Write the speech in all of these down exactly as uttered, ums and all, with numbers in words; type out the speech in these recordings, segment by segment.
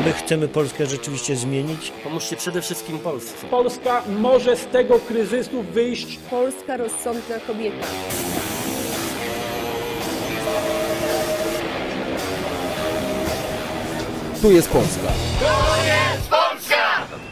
My chcemy Polskę rzeczywiście zmienić. Pomóżcie przede wszystkim Polsce. Polska może z tego kryzysu wyjść. Polska rozsądna kobieta. Tu jest Polska. To jest Polska!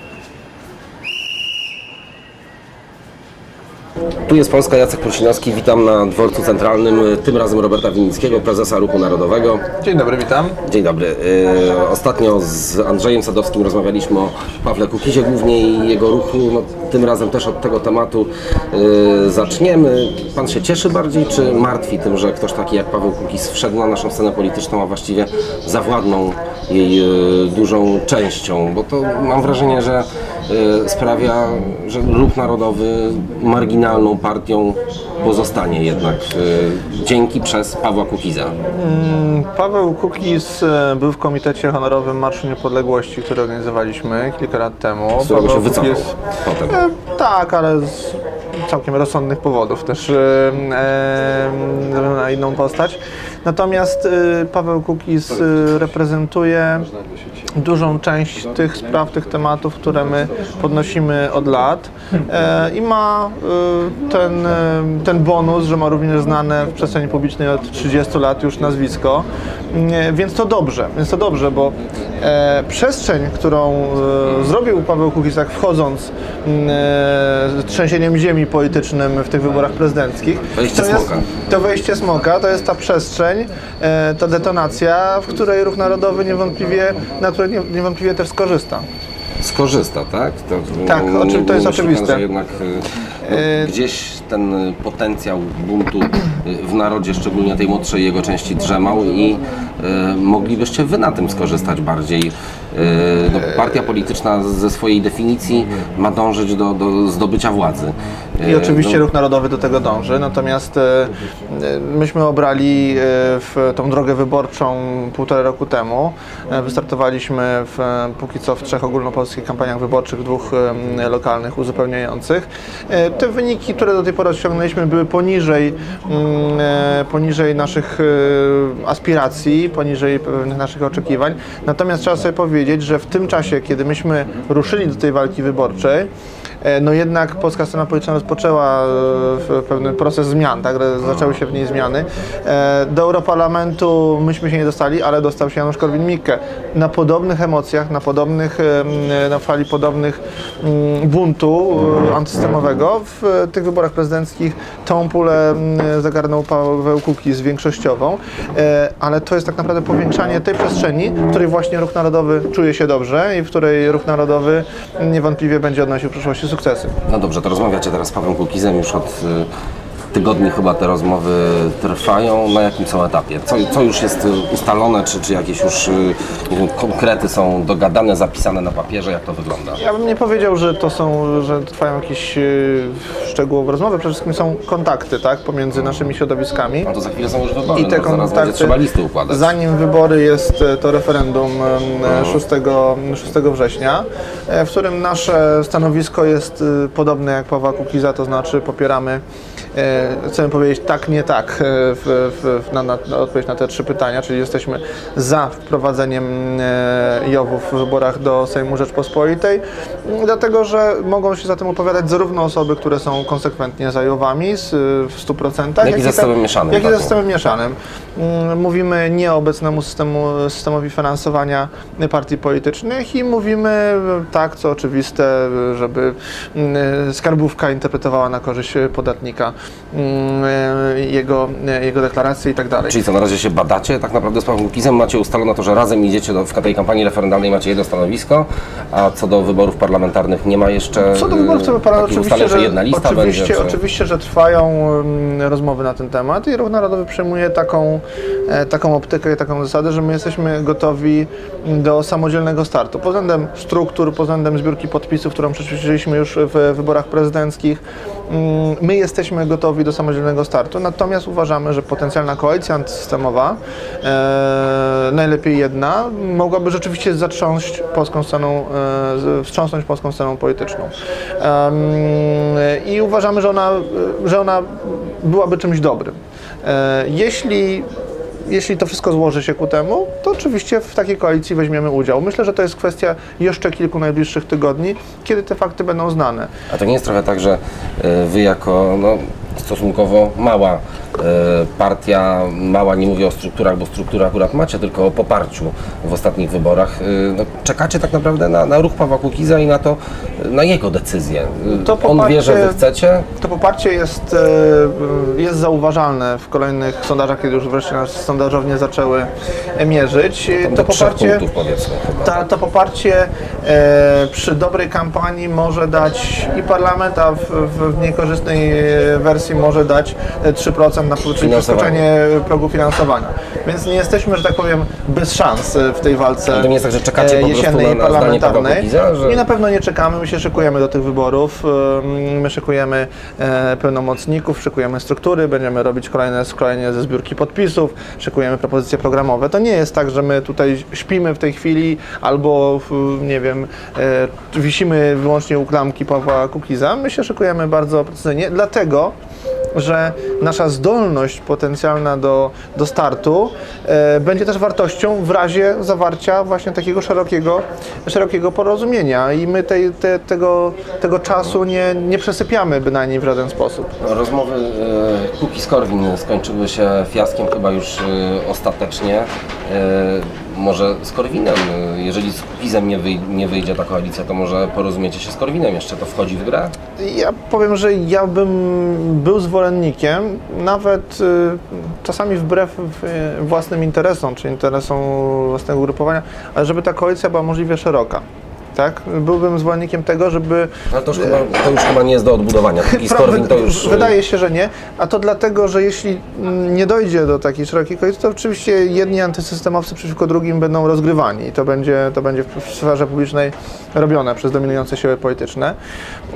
Tu jest Polska, Jacek Prusinowski, witam na dworcu centralnym, tym razem Roberta Winnickiego, prezesa Ruchu Narodowego. Dzień dobry, witam. Dzień dobry. E, ostatnio z Andrzejem Sadowskim rozmawialiśmy o Pawle Kukizie głównie i jego ruchu. No, tym razem też od tego tematu e, zaczniemy. Pan się cieszy bardziej, czy martwi tym, że ktoś taki jak Paweł Kukiz wszedł na naszą scenę polityczną, a właściwie zawładnął jej e, dużą częścią? Bo to mam wrażenie, że e, sprawia, że Ruch Narodowy marginalną partią pozostanie jednak e, dzięki przez Pawła Kukiza. Hmm, Paweł Kukiz był w Komitecie Honorowym Marszu Niepodległości, który organizowaliśmy kilka lat temu. Z którego Paweł się wycofał Kukiz, potem. E, tak, ale z całkiem rozsądnych powodów też e, e, na inną postać. Natomiast e, Paweł Kukiz e, reprezentuje dużą część tych spraw, tych tematów, które my podnosimy od lat e, i ma e, ten, e, ten bonus, że ma również znane w przestrzeni publicznej od trzydziestu lat już nazwisko, e, więc to dobrze, więc to dobrze, bo e, przestrzeń, którą e, zrobił Paweł Kukiz, jak wchodząc e, trzęsieniem ziemi politycznym w tych wyborach prezydenckich, Wejście to jest smoka. to wejście smoka, to jest ta przestrzeń, e, ta detonacja, w której Ruch Narodowy niewątpliwie, na której nie- niewątpliwie też skorzysta. Skorzysta, tak? To, Tak, no, oczywiście to jest myśli oczywiste. Pan, że jednak no, gdzieś ten potencjał buntu w narodzie, szczególnie tej młodszej jego części, drzemał i e, moglibyście wy na tym skorzystać bardziej. E, no, partia polityczna ze swojej definicji ma dążyć do, do zdobycia władzy. E, I oczywiście no, Ruch Narodowy do tego dąży, natomiast e, e, myśmy obrali e, w tą drogę wyborczą półtora roku temu. E, wystartowaliśmy w, e, póki co w trzech ogólnopolskich kampaniach wyborczych, dwóch e, lokalnych uzupełniających. E, te wyniki, które do tej pory osiągnęliśmy, były poniżej, mm, e, poniżej naszych e, aspiracji, poniżej pewnych naszych oczekiwań. Natomiast trzeba sobie powiedzieć, że w tym czasie, kiedy myśmy ruszyli do tej walki wyborczej, no jednak polska scena polityczna rozpoczęła pewien proces zmian, tak? Zaczęły się w niej zmiany. Do Europarlamentu myśmy się nie dostali, ale dostał się Janusz Korwin-Mikke. Na podobnych emocjach, na podobnych, na fali podobnych buntu antysystemowego w tych wyborach prezydenckich tą pulę zagarnął Paweł Kukiz większościową, ale to jest tak naprawdę powiększanie tej przestrzeni, w której właśnie Ruch Narodowy czuje się dobrze i w której Ruch Narodowy niewątpliwie będzie odnosił w przyszłości sukcesy. no dobrze, to rozmawiacie teraz z Pawłem Kukizem, już od y, tygodni chyba te rozmowy trwają. Na jakim są etapie? Co, co już jest ustalone, czy, czy jakieś już y, nie wiem, konkrety są dogadane, zapisane na papierze? Jak to wygląda? Ja bym nie powiedział, że to są, że trwają jakieś yy, szczegółowe rozmowy, przede wszystkim są kontakty, tak, pomiędzy naszymi środowiskami. No to za chwilę są już wybory, I te no, zaraz będzie kontakty, trzeba listy układać. zanim wybory jest to referendum szóstego września, w którym nasze stanowisko jest podobne jak Pawła Kukiza, to znaczy popieramy, chcemy powiedzieć tak, nie tak w, w, na, na, na odpowiedź na te trzy pytania, czyli jesteśmy za wprowadzeniem jowów w wyborach do Sejmu Rzeczpospolitej, dlatego że mogą się za tym opowiadać zarówno osoby, które są konsekwentnie za jowami z, w stu procentach, jak i za systemem mieszanym. jak i za taką. systemem mieszanym. Mówimy nie obecnemu systemu, systemowi finansowania partii politycznych i mówimy tak, co oczywiste, żeby skarbówka interpretowała na korzyść podatnika jego, jego deklaracje i tak dalej. Czyli co, na razie się badacie tak naprawdę z Pawłem Kukizem, macie ustalone to, że razem idziecie do, w tej kampanii referendalnej, macie jedno stanowisko, a co do wyborów parlamentarnych nie ma jeszcze Co do wyborów parlamentarnych, oczywiście, że, jedna lista oczywiście, będzie, czy... oczywiście, że trwają um, rozmowy na ten temat i Ruch Narodowy przyjmuje taką, e, taką optykę i taką zasadę, że my jesteśmy gotowi do samodzielnego startu. Pod względem struktur, pod względem zbiórki podpisów, którą przećwiczyliśmy już w wyborach prezydenckich, um, my jesteśmy gotowi do samodzielnego startu, natomiast uważamy, że potencjalna koalicja antysystemowa, e, najlepiej jedna, mogłaby rzeczywiście zatrząść polską sceną, e, wstrząsnąć polską sceną polityczną. E, I uważamy, że ona, że ona byłaby czymś dobrym. E, jeśli jeśli to wszystko złoży się ku temu, to oczywiście w takiej koalicji weźmiemy udział. Myślę, że to jest kwestia jeszcze kilku najbliższych tygodni, kiedy te fakty będą znane. A to nie jest trochę tak, że y, wy jako no, stosunkowo mała y, partia, mała, nie mówię o strukturach, bo strukturę akurat macie, tylko o poparciu w ostatnich wyborach, y, no, czekacie tak naprawdę na, na ruch Pawła Kukiza i na to, na jego decyzję. Y, To On wie, że wy poparcie- chcecie. To poparcie jest, e, jest zauważalne w kolejnych sondażach, kiedy już wreszcie nas sondażownie zaczęły mierzyć. Tam To do trzech poparcie, punktów, powiedzmy. Chyba. ta, to poparcie e, przy dobrej kampanii może dać i parlament, a w, w, w niekorzystnej wersji może dać trzy procent na czyli Finansowanie. przekroczenie progu finansowania. Więc nie jesteśmy, że tak powiem, bez szans w tej walce Ale to nie jest tak, że czekacie e, po prostu jesiennej na- i na zdanie Pawła parlamentarnej. Kukiza, że- Nie, na pewno nie czekamy, my się szykujemy do tych wyborów, Ym, my szykujemy e, pełnomocników, szykujemy struktury, będziemy robić kolejne szkolenie ze zbiórki podpisów, szykujemy propozycje programowe. To nie jest tak, że my tutaj śpimy w tej chwili albo, w, nie wiem, e, wisimy wyłącznie u klamki Pawła Kukiza. My się szykujemy bardzo precyzyjnie, dlatego że nasza zdolność potencjalna do, do startu e, będzie też wartością w razie zawarcia właśnie takiego szerokiego, szerokiego porozumienia i my tej, te, tego, tego czasu nie, nie przesypiamy bynajmniej w żaden sposób. Rozmowy e, Kukiz-Korwin skończyły się fiaskiem chyba już e, ostatecznie. E, może z Korwinem, e, jeżeli z Kukizem nie, wyj nie wyjdzie ta koalicja, to może porozumiecie się z Korwinem jeszcze, to wchodzi w grę? Ja powiem, że ja bym był zwolennikiem, nawet y, czasami wbrew y, własnym interesom, czy interesom własnego ugrupowania, ale żeby ta koalicja była możliwie szeroka. Tak? Byłbym zwolennikiem tego, żeby... Ale to już, chyba, to już chyba nie jest do odbudowania. Kukiz-Korwin to już... Wydaje się, że nie, a to dlatego, że jeśli mm, nie dojdzie do takiej szerokiej koalicji, to oczywiście jedni antysystemowcy przeciwko drugim będą rozgrywani i to będzie, to będzie w sferze publicznej robione przez dominujące siły polityczne. E,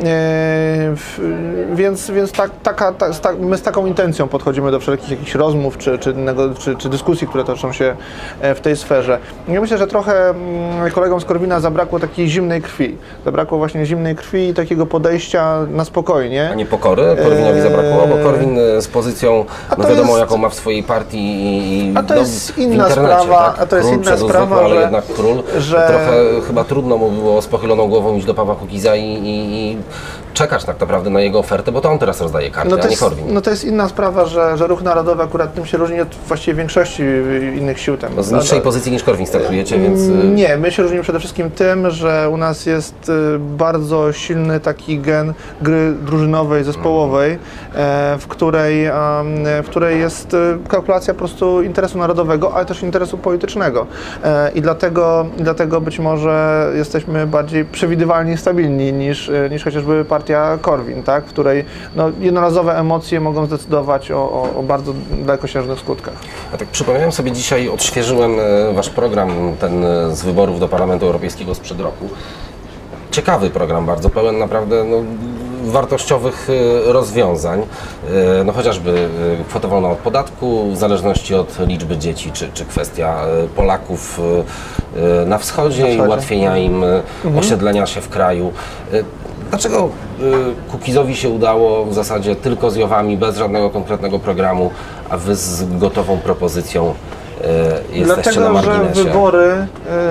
w, więc więc tak, taka, ta, z tak, my z taką intencją podchodzimy do wszelkich jakichś rozmów czy, czy, nego, czy, czy dyskusji, które toczą się w tej sferze. Ja myślę, że trochę mm, kolegom z Korwina zabrakło takiej zimnej krwi. Zabrakło właśnie zimnej krwi i takiego podejścia na spokojnie. A nie pokory? Korwinowi zabrakło, bo Korwin z pozycją, A no to wiadomo jest- jaką ma w swojej partii i A to no, jest w inna internecie, sprawa, tak? a to jest Król inna przez sprawa, zwykły, ale że- jednak król. że- Trochę chyba trudno mu było z pochyloną głową iść do Pawła Kukiza i, i, i czekać tak naprawdę na jego ofertę, bo to on teraz rozdaje karty, No a to, nie jest, Korwin. no to jest inna sprawa, że, że ruch narodowy akurat tym się różni od właściwie większości innych sił. Tam. No z niższej pozycji niż Korwin startujecie, więc... y, Nie, my się różnimy przede wszystkim tym, że u nas jest y, bardzo silny taki gen gry drużynowej, zespołowej, e, w, której, em, w której jest y, kalkulacja po prostu interesu narodowego, ale też interesu politycznego. E, I dlatego, dlatego być może jesteśmy bardziej przewidywalni i stabilni niż, y, niż chociażby partia Korwin, tak? W której no, jednorazowe emocje mogą zdecydować o, o, o bardzo dalekosiężnych skutkach. Ja tak przypomniałem sobie dzisiaj, odświeżyłem e, wasz program, ten e, z wyborów do Parlamentu Europejskiego sprzed roku. Ciekawy program, bardzo pełen naprawdę no, wartościowych e, rozwiązań, e, no chociażby e, kwota wolna od podatku, w zależności od liczby dzieci, czy, czy kwestia e, Polaków e, e, na wschodzie Na i wschodzie. ułatwienia im e, osiedlenia się w kraju. E, Dlaczego y, Kukizowi się udało w zasadzie tylko z Jowami, bez żadnego konkretnego programu, a wy z gotową propozycją y, jesteście na Dlatego, że marginesie? wybory,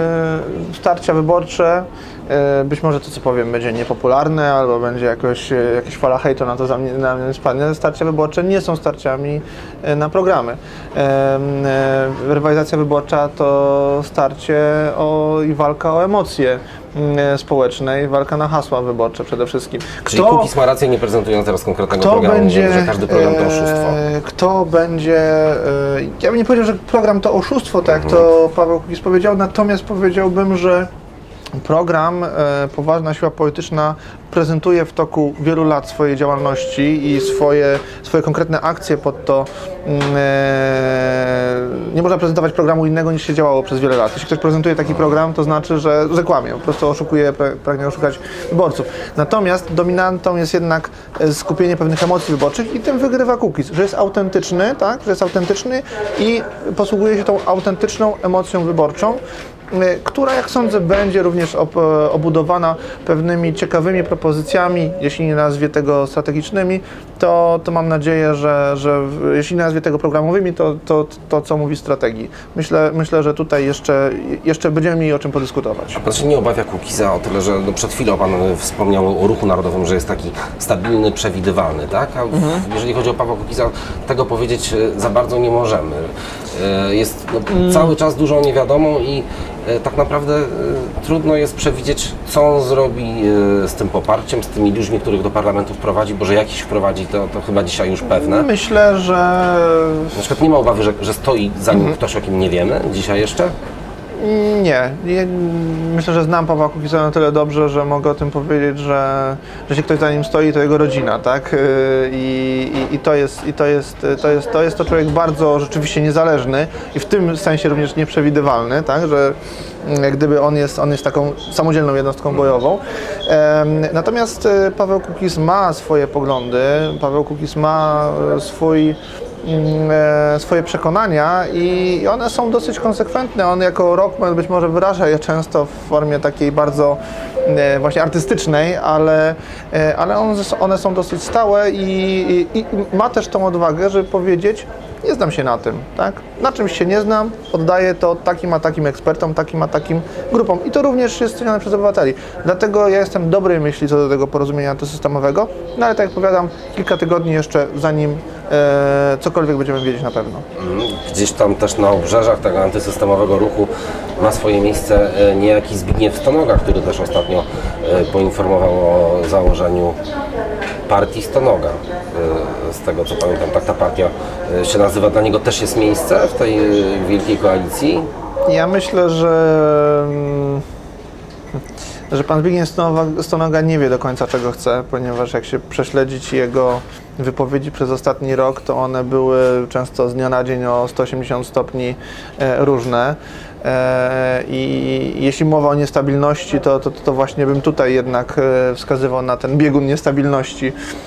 y, starcia wyborcze, y, być może to co powiem będzie niepopularne, albo będzie jakoś, y, jakaś fala hejtu na to za mnie, na mnie spadnie. Starcia wyborcze nie są starciami y, na programy. Y, y, rywalizacja wyborcza to starcie o, i walka o emocje y, społeczne i walka na hasła wyborcze przede wszystkim. Czyli Kukiz ma rację, nie prezentując teraz konkretnego Kto programu, będzie, że każdy program to oszustwo. e, Kto będzie, e, ja bym nie powiedział, że program to oszustwo, tak jak to Paweł Kukiz powiedział, natomiast powiedziałbym, że program, e, poważna siła polityczna prezentuje w toku wielu lat swojej działalności i swoje, swoje konkretne akcje pod to. mm, E, nie można prezentować programu innego niż się działało przez wiele lat. Jeśli ktoś prezentuje taki program, to znaczy, że, że kłamie, po prostu oszukuje, pra- pragnie oszukać wyborców. Natomiast dominantą jest jednak e, skupienie pewnych emocji wyborczych i tym wygrywa Kukiz, że jest autentyczny, tak, że jest autentyczny i posługuje się tą autentyczną emocją wyborczą. która, jak sądzę, będzie również ob, obudowana pewnymi ciekawymi propozycjami, jeśli nie nazwie tego strategicznymi, to, to mam nadzieję, że, że jeśli nie nazwie tego programowymi, to, to, to co mówi strategii. Myślę, myślę, że tutaj jeszcze, jeszcze będziemy mieli o czym podyskutować. Pan się nie obawia Kukiza o tyle, że no przed chwilą Pan wspomniał o Ruchu Narodowym, że jest taki stabilny, przewidywalny, tak? A w, mhm. jeżeli chodzi o Pawła Kukiza, tego powiedzieć za bardzo nie możemy. Jest no, mm. cały czas dużo niewiadomą i tak naprawdę trudno jest przewidzieć, co on zrobi z tym poparciem, z tymi ludźmi, których do parlamentu wprowadzi, bo że jakiś wprowadzi, to, to chyba dzisiaj już pewne. Myślę, że... Na przykład nie ma obawy, że, że stoi za nim mhm. ktoś, o kim nie wiemy dzisiaj jeszcze? Nie. nie. Myślę, że znam Pawła Kukiza na tyle dobrze, że mogę o tym powiedzieć, że, że jeśli ktoś za nim stoi, to jego rodzina, tak? I, i, i, to, jest, i to, jest, to, jest, to jest to człowiek bardzo rzeczywiście niezależny i w tym sensie również nieprzewidywalny, tak? Że gdyby on jest, on jest taką samodzielną jednostką bojową. Natomiast Paweł Kukiz ma swoje poglądy, Paweł Kukiz ma swój swoje przekonania i one są dosyć konsekwentne. On jako rockman być może wyraża je często w formie takiej bardzo właśnie artystycznej, ale, ale one są dosyć stałe i, i, i ma też tą odwagę, żeby powiedzieć: nie znam się na tym, tak? Na czymś się nie znam, oddaję to takim a takim ekspertom, takim a takim grupom i to również jest cenione przez obywateli. Dlatego ja jestem dobrej myśli co do tego porozumienia antysystemowego, no ale tak jak powiadam, kilka tygodni jeszcze zanim e, cokolwiek będziemy wiedzieć na pewno. Gdzieś tam też na obrzeżach tego antysystemowego ruchu ma swoje miejsce niejaki Zbigniew Stonoga, który też ostatnio poinformował o założeniu partii Stonoga. Z tego co pamiętam, tak ta partia się nazywa. Dla niego też jest miejsce w tej wielkiej koalicji? Ja myślę, że, że pan Zbigniew Stonoga nie wie do końca, czego chce, ponieważ jak się prześledzić jego wypowiedzi przez ostatni rok, to one były często z dnia na dzień o sto osiemdziesiąt stopni różne. I jeśli mowa o niestabilności, to, to, to właśnie bym tutaj jednak wskazywał na ten biegun niestabilności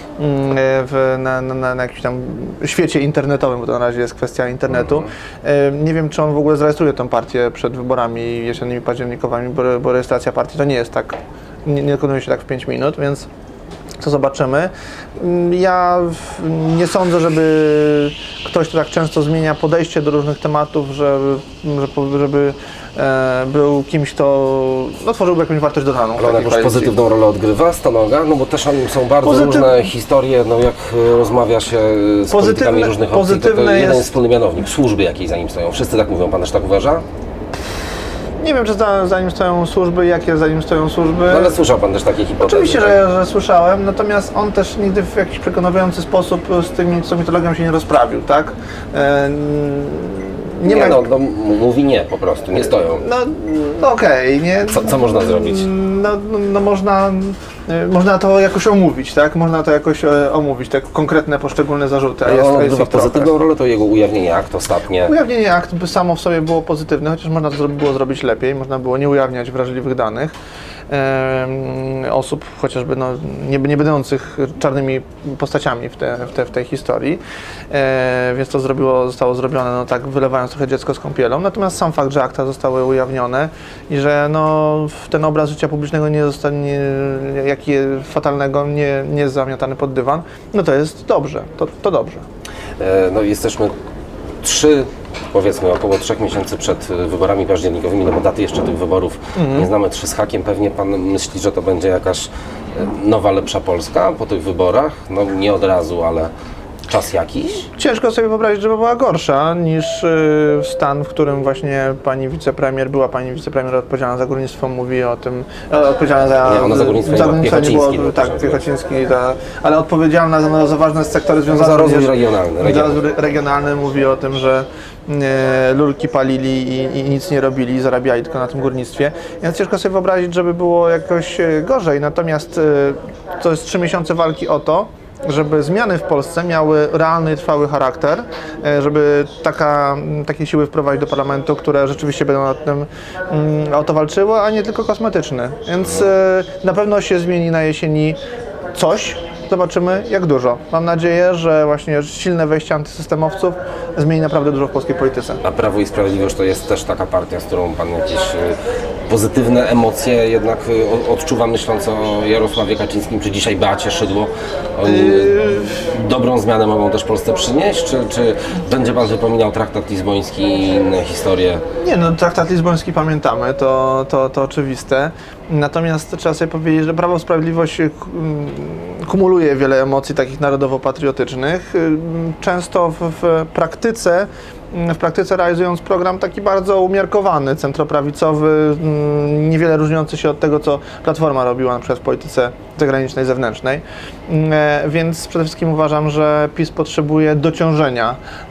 w, na, na, na jakimś tam świecie internetowym, bo to na razie jest kwestia internetu. Nie wiem, czy on w ogóle zarejestruje tę partię przed wyborami jesiennymi, październikowymi, bo, bo rejestracja partii to nie jest tak, nie, nie dokonuje się tak w pięć minut, więc to zobaczymy. Ja nie sądzę, żeby ktoś, kto tak często zmienia podejście do różnych tematów, żeby, żeby e, był kimś, kto no, tworzyłby jakąś wartość dodaną. Ale on jakąś pozytywną rolę odgrywa, Stonoga? No bo też o nim są bardzo Pozytyw... różne historie, no jak rozmawia się z Pozytywne, politykami różnych opcji, to, to jeden jest wspólny mianownik, służby jakiej za nim stoją. Wszyscy tak mówią, pan też tak uważa? Nie wiem, czy za, za nim stoją służby, jakie za nim stoją służby. No ale słyszał pan też takie hipotezy? Oczywiście, że, że słyszałem, natomiast on też nigdy w jakiś przekonujący sposób z tymi, z tą mitologią się nie rozprawił, tak? E, nie nie ma... no, no, mówi nie po prostu, nie stoją. No, no okej, okay, nie. Co, co można zrobić? No, no, no można, można to jakoś omówić, tak? Można to jakoś e, omówić, tak konkretne poszczególne zarzuty. A no, jest, on jest pozytywną rolę, to jego ujawnienie akt ostatnie. Ujawnienie akt by samo w sobie było pozytywne, chociaż można to było zrobić lepiej, można było nie ujawniać wrażliwych danych e, osób, chociażby no, nie, nie będących czarnymi postaciami w, te, w, te, w tej historii, e, więc to zrobiło, zostało zrobione no, tak wylewając trochę dziecko z kąpielą. Natomiast sam fakt, że akta zostały ujawnione i że no, ten obraz życia publicznego nie zostanie, jaki fatalnego, nie, nie jest zamiatany pod dywan, no to jest dobrze, to, to dobrze. E, no jesteśmy trzy, powiedzmy około trzech miesięcy przed wyborami październikowymi, no bo daty jeszcze tych wyborów mm. nie znamy, trzy z hakiem. Pewnie pan myśli, że to będzie jakaś nowa, lepsza Polska po tych wyborach? No nie od razu, ale czas jakiś? Ciężko sobie wyobrazić, żeby była gorsza niż y, stan, w którym właśnie pani wicepremier, była pani wicepremier odpowiedzialna za górnictwo, mówi o tym, e, odpowiedzialna za... Nie, ona za górnictwo, za górnictwo nie było, było, tak, Piechociński, ta, ale odpowiedzialna za, no, za ważne sektory związane za rozwój regionalny. Regionalny. regionalny mówi o tym, że e, lulki palili i, i nic nie robili, zarabiali tylko na tym górnictwie, więc ciężko sobie wyobrazić, żeby było jakoś gorzej, natomiast e, to jest trzy miesiące walki o to, żeby zmiany w Polsce miały realny i trwały charakter, żeby taka, takie siły wprowadzić do parlamentu, które rzeczywiście będą nad tym um, o to walczyły, a nie tylko kosmetyczne. Więc e, na pewno się zmieni na jesieni coś, Zobaczymy, jak dużo. Mam nadzieję, że właśnie silne wejście antysystemowców zmieni naprawdę dużo w polskiej polityce. A Prawo i Sprawiedliwość to jest też taka partia, z którą pan jakieś y, pozytywne emocje jednak y, odczuwa, myśląc o Jarosławie Kaczyńskim, czy dzisiaj Beacie Szydło. Oni y, dobrą zmianę mogą też Polsce przynieść, czy, czy będzie pan wypominał traktat lizboński i inne historie? Nie, no traktat lizboński pamiętamy, to, to, to oczywiste. Natomiast trzeba sobie powiedzieć, że Prawo i Sprawiedliwość kumuluje wiele emocji takich narodowo-patriotycznych. Często w, w praktyce w praktyce realizując program taki bardzo umiarkowany, centroprawicowy, niewiele różniący się od tego, co Platforma robiła na przykład w polityce zagranicznej, zewnętrznej. Więc przede wszystkim uważam, że PiS potrzebuje dociążenia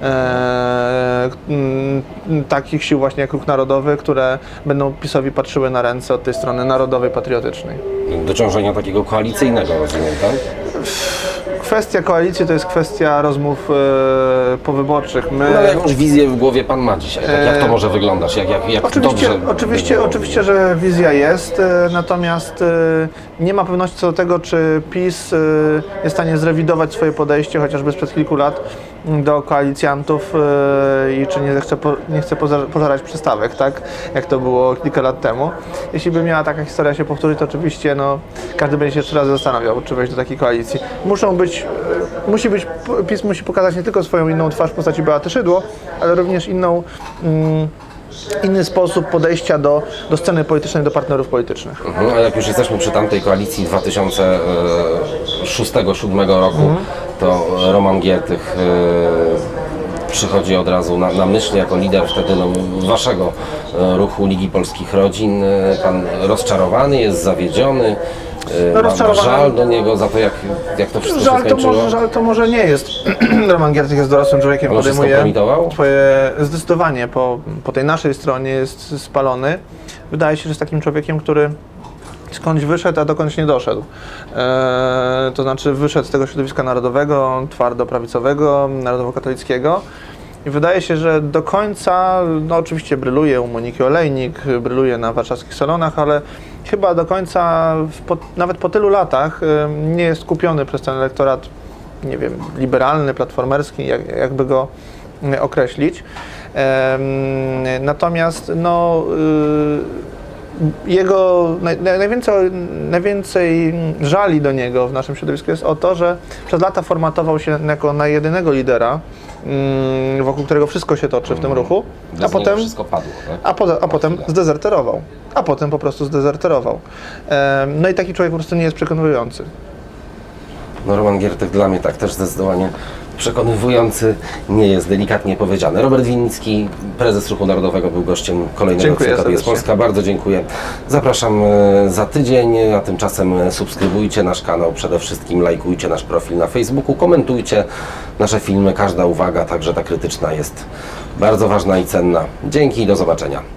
e, takich sił właśnie jak Ruch Narodowy, które będą PiS-owi patrzyły na ręce od tej strony narodowej, patriotycznej. Dociążenia takiego koalicyjnego, rozumiem, tak? Kwestia koalicji to jest kwestia rozmów e, powyborczych. My... No, ale jakąś wizję w głowie pan ma dzisiaj? Tak, jak to może wyglądać? Jak, jak, jak oczywiście, dobrze oczywiście, oczywiście, że wizja jest, e, natomiast e, nie ma pewności co do tego, czy PiS e, jest w stanie zrewidować swoje podejście, chociażby sprzed kilku lat, do koalicjantów e, i czy nie chce, po, nie chce pożarać przystawek, tak? Jak to było kilka lat temu. Jeśli by miała taka historia się powtórzyć, to oczywiście no, każdy będzie się trzy razy zastanawiał, czy wejść do takiej koalicji. Muszą być, musi być, PiS musi pokazać nie tylko swoją inną twarz w postaci Beaty Szydło, ale również inną, mm, inny sposób podejścia do, do sceny politycznej, do partnerów politycznych. Mhm, a jak już jesteśmy przy tamtej koalicji dwa tysiące szóstego do dwa tysiące siódmego roku, mhm. to Roman Giertych e, przychodzi od razu na, na myśl jako lider wtedy no, waszego ruchu Ligi Polskich Rodzin. Pan rozczarowany jest, zawiedziony. No, ma, ma żal do niego za to, jak, jak to wszystko żal się skończyło? To może, żal to może nie jest. Roman Giertych jest dorosłym człowiekiem, on podejmuje skompromitował? swoje... Zdecydowanie po, po tej naszej stronie jest spalony. Wydaje się, że jest takim człowiekiem, który skądś wyszedł, a dokądś nie doszedł. Eee, to znaczy wyszedł z tego środowiska narodowego, twardo prawicowego, narodowo-katolickiego. I wydaje się, że do końca, no oczywiście bryluje u Moniki Olejnik, bryluje na warszawskich salonach, ale chyba do końca, po, nawet po tylu latach, nie jest kupiony przez ten elektorat, nie wiem, liberalny, platformerski, jak, jakby go określić. Natomiast no, jego naj, najwięcej, najwięcej żali do niego w naszym środowisku jest o to, że przez lata formatował się jako na jedynego lidera, wokół którego wszystko się toczy w tym ruchu, a potem, wszystko padło, tak? a, po, a potem zdezerterował. A potem po prostu zdezerterował. No i taki człowiek po prostu nie jest przekonujący. No Roman Giertych dla mnie tak też zdecydowanie przekonywujący nie jest, delikatnie powiedziane. Robert Winnicki, prezes Ruchu Narodowego, był gościem kolejnego odcinka To jest Polska. Bardzo dziękuję. Zapraszam za tydzień, a tymczasem subskrybujcie nasz kanał, przede wszystkim lajkujcie nasz profil na Facebooku, komentujcie nasze filmy, każda uwaga, także ta krytyczna jest bardzo ważna i cenna. Dzięki i do zobaczenia.